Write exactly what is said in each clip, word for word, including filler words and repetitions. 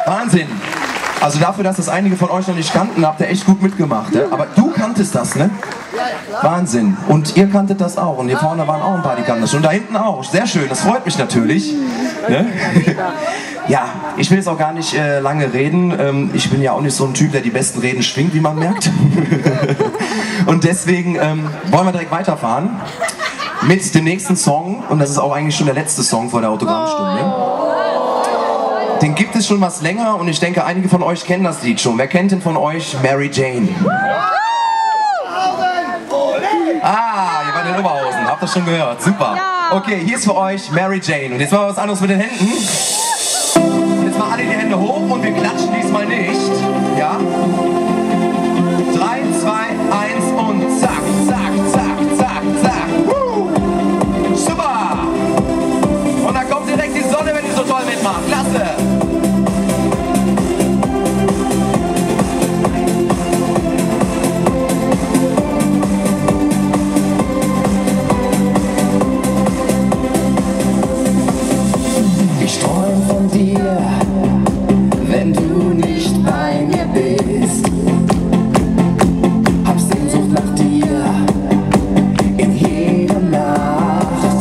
Wahnsinn. Also dafür, dass das einige von euch noch nicht kannten, habt ihr echt gut mitgemacht. Ja? Aber du kanntest das, ne? Wahnsinn. Und ihr kanntet das auch. Und hier vorne waren auch ein paar, die kannten das. Und da hinten auch. Sehr schön, das freut mich natürlich. Ne? Ja, ich will jetzt auch gar nicht äh, lange reden. Ähm, ich bin ja auch nicht so ein Typ, der die besten Reden schwingt, wie man merkt. Und deswegen ähm, wollen wir direkt weiterfahren mit dem nächsten Song. Und das ist auch eigentlich schon der letzte Song vor der Autogrammstunde. Den gibt es schon was länger und ich denke, einige von euch kennen das Lied schon. Wer kennt denn von euch Mary Jane? Ah, ihr wart in Oberhausen, habt das schon gehört, super. Okay, hier ist für euch Mary Jane. Und jetzt machen wir was anderes mit den Händen. Und jetzt mal alle die Hände hoch und wir klatschen diesmal nicht. Ja? drei, zwei, eins und zack, zack, zack, zack, zack. Woo. Super! Und dann kommt direkt die Sonne, wenn ihr so toll mitmacht. Klasse! Ich träum von dir, wenn du nicht bei mir bist. Hab Sehnsucht nach dir in jeder Nacht.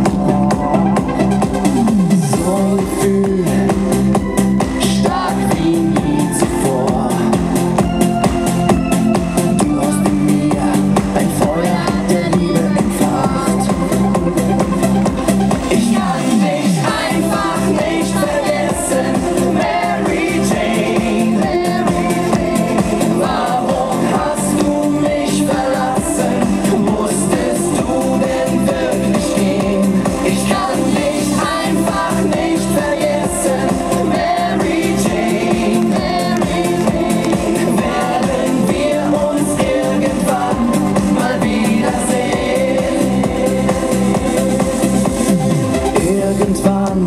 So ein Gefühl, stark wie nie zuvor. Du hast in mir ein Feuer der Liebe entfacht. Ich kann dich einfach nicht vergessen, Mary Jane. Warum hast du mich verlassen? Musstest du denn wirklich gehen? Ich kann dich einfach nicht vergessen, Mary Jane. Werden wir uns irgendwann mal wiedersehen? Irgendwann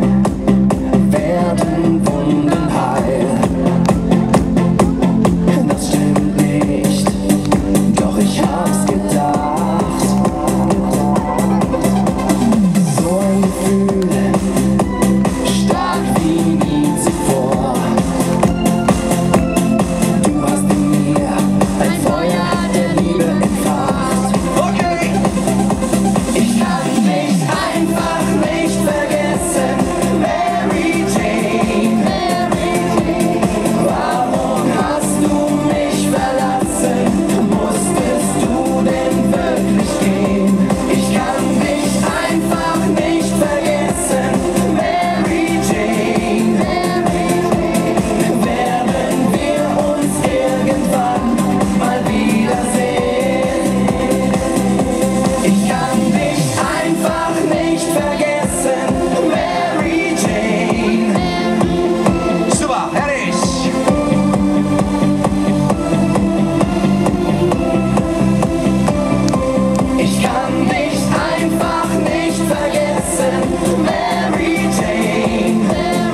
werden Wunden heil. Das stimmt nicht, doch ich hab's gedacht. So ein Gefühl, stark wie nie zuvor. Du hast in mir ein Feuer der Liebe entfacht. Okay! Ich kann dich einfach nicht vergessen, Mary Jane. Warum hast du mich verlassen? Musstest du denn wirklich gehen? Ich kann dich einfach nicht vergessen, Mary Jane. Werden wir uns irgendwann mal wiedersehen? Ich kann dich einfach nicht vergessen, Mary Jane. Super, herrlich! Ich kann dich einfach nicht vergessen, Mary Jane.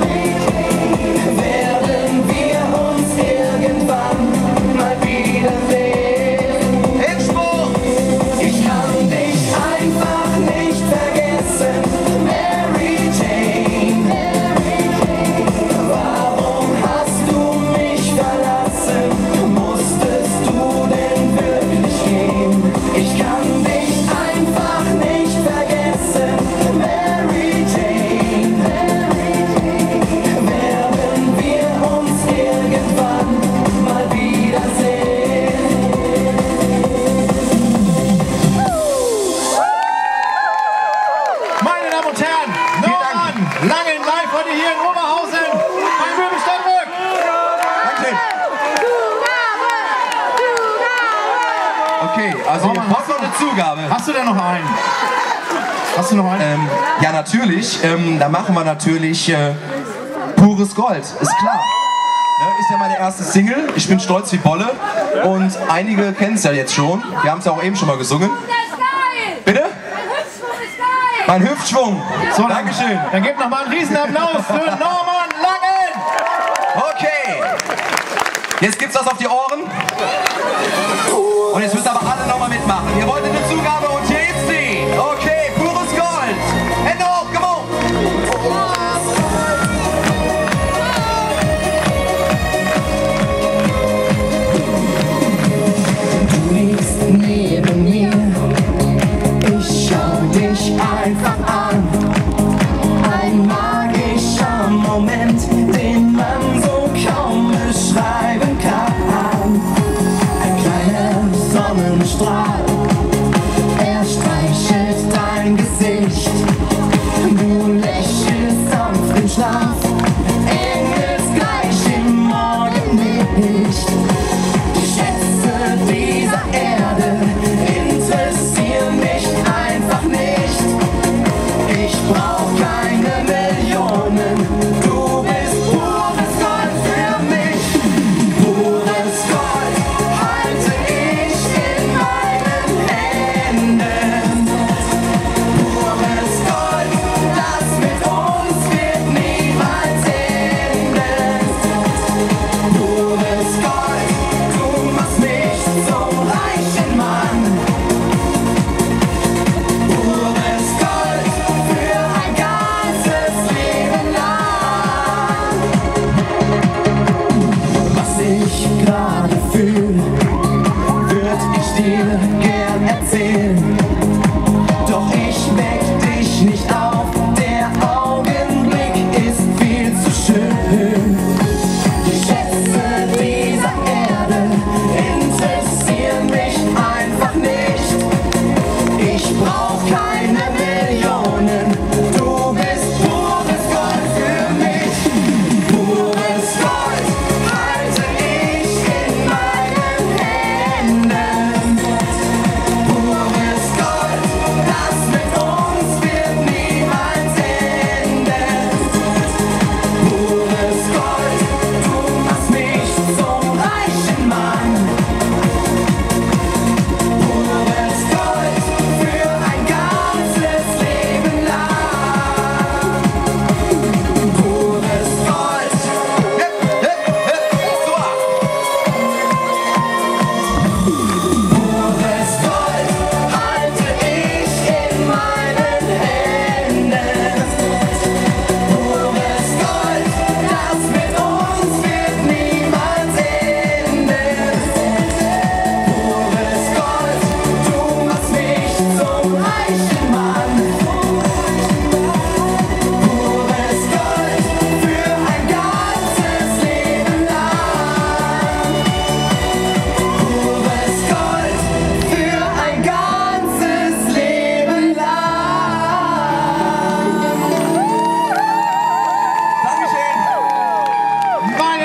Werden wir uns irgendwann mal wiedersehen? Endspurt! Ich kann dich einfach nicht vergessen, Mary Jane. Warum hast du mich verlassen? Musstest du denn wirklich gehen? Ich kann dich einfach nicht vergessen, Mary Jane. Werden wir uns irgendwann mal wiedersehen? Meine Damen und Herren, Norman Langen live heute hier in Oberhausen beim Möbelstadtwerk. Danke. Okay, also ihr braucht noch eine Zugabe. Hast du denn noch einen? Hast du noch einen? Ähm, ja, natürlich. Ähm, da machen wir natürlich äh, pures Gold, ist klar. Ne, ist ja meine erste Single. Ich bin stolz wie Bolle. Und einige kennen es ja jetzt schon. Wir haben es ja auch eben schon mal gesungen. Bitte? Mein Hüftschwung. So, Dankeschön. Dann gebt noch mal einen riesen Applaus für Norman Langen. Okay. Jetzt gibt's was auf die Ohren. Und jetzt müsst ihr aber alle nochmal mitmachen. Ihr wolltet eine Zugabe und hier ist sie. Okay, pures Gold. Hände hoch, come on.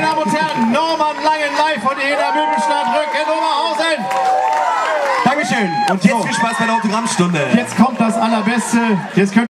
Damen und Herren, Norman Langen live von hier in der Möbelstadt Rück in Oberhausen. Dankeschön. Und jetzt viel Spaß bei der Autogrammstunde. Jetzt kommt das Allerbeste. Jetzt könnt